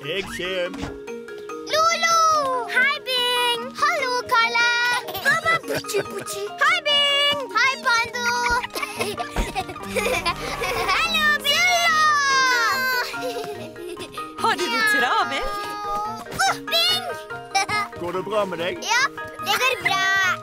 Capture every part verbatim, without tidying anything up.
Jeg kjem. Lolo! Hei, Bing! Hallo, Kalle! Baba, buchi, buchi. Hei, Bing! Hei, Pando! Hallo, Billa! Har du det travelt? Oh, Bing! Går det bra med deg? Ja, det går bra.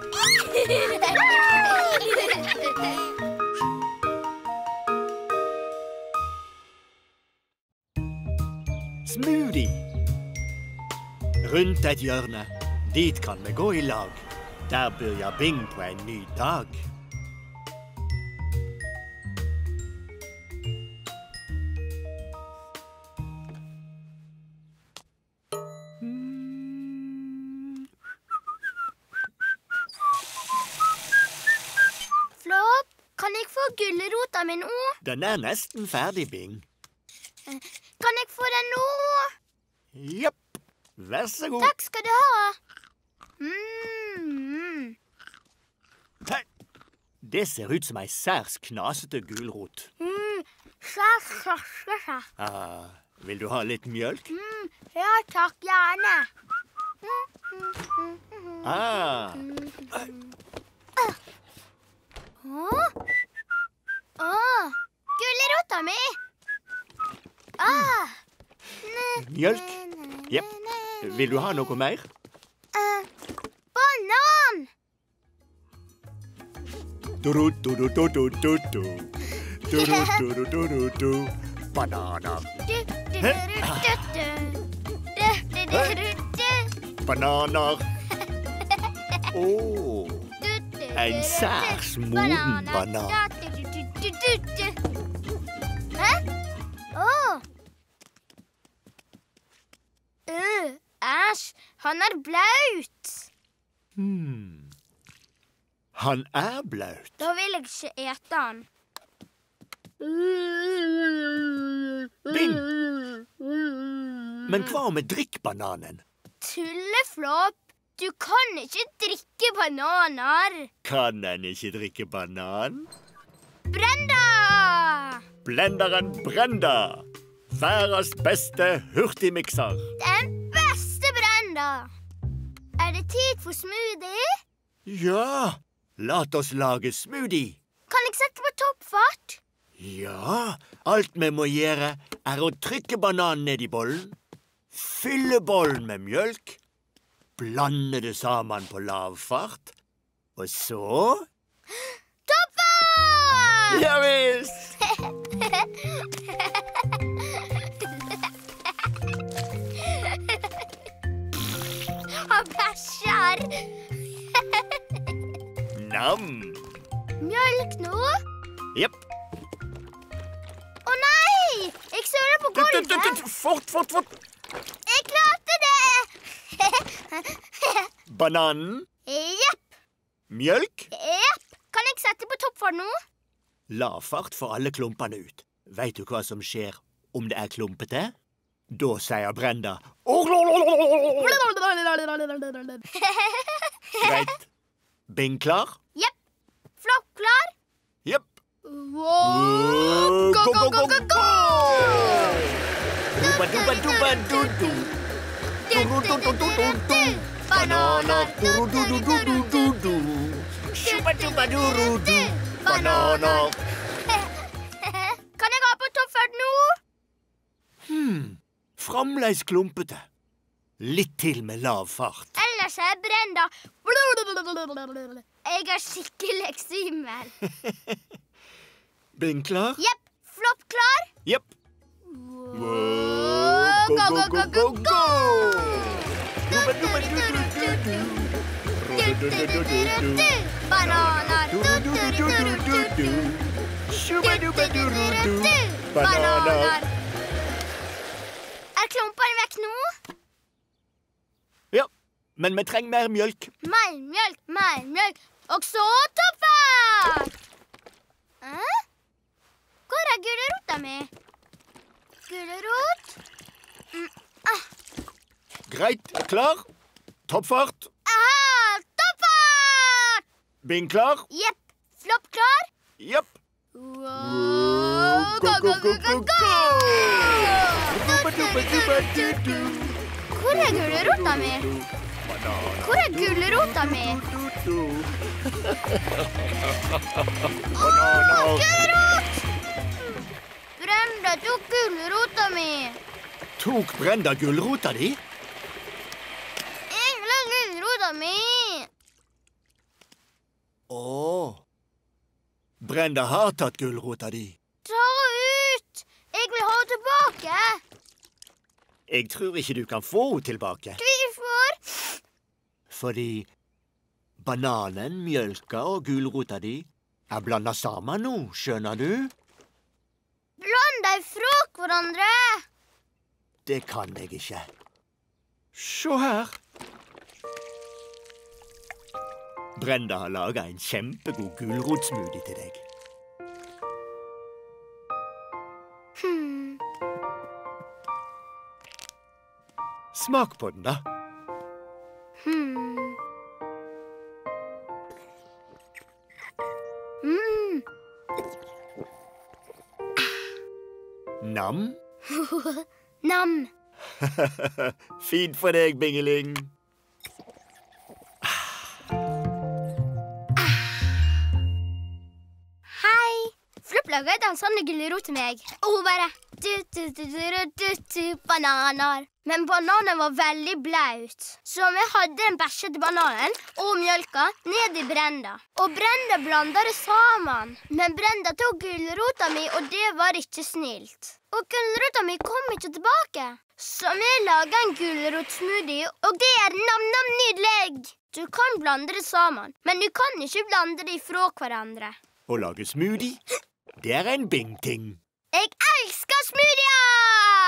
Smoothie. Rundt et hjørne. Dit kan vi gå i lag. Der begynner Bing på en ny dag. Flopp, kan jeg få gulrota mi nå? Den er nesten ferdig, Bing. Kan jeg få den nå? Japp. Vær så god. Takk skal du ha. Mm. Hei. Det ser ut som ei særs knasete gulrot. Mm. Sja, sja, sja, sja. Ah, vil du ha litt mjølk? Mm. Ja, takk, gjerne. Mm, mm, mm, mm. Ah. Åh, Åh. Gulrota mi. Ah. Mjølk? Jepp. Vil du ha noe mer? Uh, banan! Du-du-du-du-du-du-du. Du-du-du-du-du-du. Bananer. Bananer. Åh, en særs moden banan. Hæ? Åh. Øh, æsj, han er blaut. Hmm. Han er blaut. Da vil jeg ikke ete han. Bing! Men hva med drikkbananen? Tulleflopp, du kan ikke drikke bananer. Kan en ikke drikke banan? Brenda! Blenderen Brenda. Verdens beste hurtigmikser. Den beste Brenda. Er det tid for smoothie? Ja, lat oss lage smoothie. Kan jeg sette på toppfart? Ja, alt vi må gjøre er å trykke bananen ned i bollen, fylle bollen med mjølk, blande det sammen på lav fart, og så... Toppfart! Ja visst! Han bæsjer. Nam. Mjølk nå? Jepp. Å nei! Jeg søler på gulvet. Fort, fort, fort. Jeg klarte det! Bananen. Jepp. Mjølk. Jepp. Kan jeg sette på toppfart nå? La fart for alle klumpene ut. Vet du hva som skjer om det er klumpete? Da sier Brenda. Greit. Bing klar? Jepp. Flopp klar? Jepp. Wow. Go, go, go, go, go! Duba, duba, duba, du, du. Du, du, du, du, du, du. Bananer. Du, du, du, du, du, du, du. Shuba, duba, du, du, du. Bananer. Kan jeg ha på toppfart nå? Hmm. Fremleis klumpete. Litt til med lav fart. Ellers er Brenda. Jeg er skikkelig svimmel. Bing klar? Jepp. Flopp klar? Jepp. Wow. Go, go, go, go, go! Duba, duba, du, du, du, du. Du, du, du, du, du, du. Bananer. Du, du, du, du, du, du, du. Shuba, duba, du, du, du. Bananer. Er klumpene vekk nå? Ja, men vi trenger mer mjølk. Mer mjølk, mer mjølk. Og så toppfart! Hæ? Hvor er gulrota mi? Gulrot? Mm, ah. Greit, klar. Toppfart. Ah, toppfart! Bing klar? Jepp. Flopp klar? Jepp. Wow. Go, go, go, go, go! Dubba-dubba-du-du. Hvor er gulrota mi? Banan. Hvor er gulrota mi? Du-du. Åh, Bananer. gulrot! Brenda tok gulrota mi. Tok Brenda gulrota di? Jeg vil ha gulrota mi. Åh. Brenda har tatt gulrota di. Ta ut! Jeg vil ha tilbake. Jeg tror ikke du kan få henne tilbake. Hvorfor? Fordi bananen, mjølka og gulrota di er blandet sammen nå, skjønner du? Bland deg fra hverandre. Det kan jeg ikke. Se her. Brenda har laget en kjempegod gulrotsmoothie til deg. Hmm. Smak på den, da. Hmm. Mm. Nam. Nam. Fint for deg, Bingeling. Hei. Flupp laget en dansende gulrot til meg. Og hun bare du-du-du-du-du-du bananer. Men bananen var veldig blaut. Så vi hadde den bæsjete bananen og mjølka ned i Brenda. Og Brenda blandet det sammen. Men Brenda tok gulrota mi, og det var ikke snilt. Og gulrota mi kom ikke tilbake. Så vi laget en gulrotsmoothie, og det er nam-nam nydelig. Du kan blande det sammen, men du kan ikke blande det fra hverandre. Å lage smoothie, det er en bing-ting. Jeg elsker smoothier!